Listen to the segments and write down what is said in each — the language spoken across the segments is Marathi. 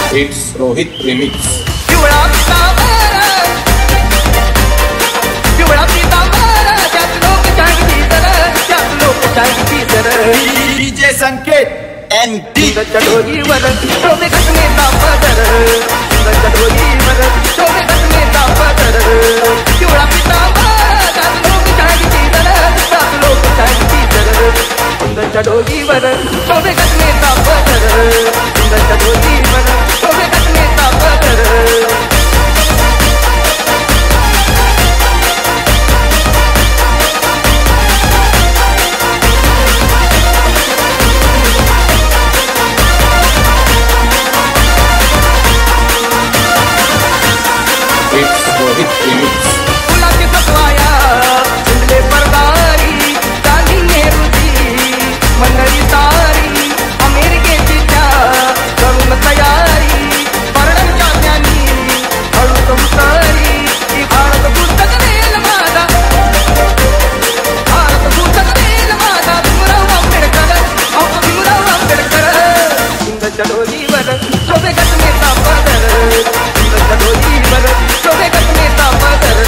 It's Rohit Remix. पिवळा पितांबर त्यात लोक चांगली तर DJ Sanket NT. चढोलीवर शोभे घटनेचा पदर चढोलीवर शोभे घटनेचा पदर पिवळा पितांबर त्यात लोक चांगली तर चढोलीवर शोभे घटनेचा पदर चढोलीवर शोभे घटनेचा पदर It's Rohit Remix. फुलाची सतवाया फुलले परदारी गांधी नेहरूची मंडळी सारी अमेरिकेची त्या करून तयारी परडांच्या ज्ञानी हळूच उतरी ही भारत पुस्तक देईल माझा भीमराव आंबेडकर हिंद चढोलीवर शोभे घटनेचा पदर हिंद चढोलीवर शोभे घटनेचा पदर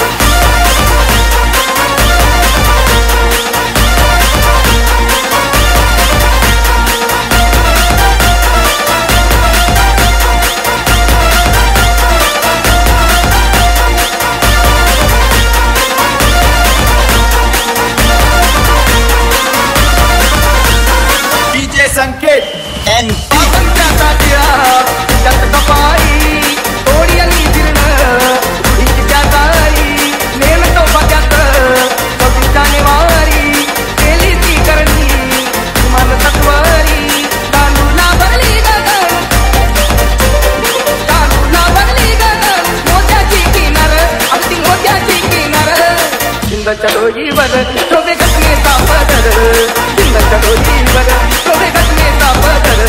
DJ Sanket NT. पापंचाचा टिळा त्यात कपाई तोडी आणि जीर्ण रुढीची त्या जाळी नेमतो बघ्यात कविताने वारी केली ती करणी मान तत्वारी तांदूला भरली गगन मोत्याची किनार अगदी मोत्याची किनार हिंद चढोलीवर शोभे घटनेचा पदर हिंद चढोलीवर शोभे घटनेचा पदर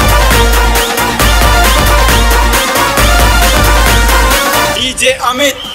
DJ Amit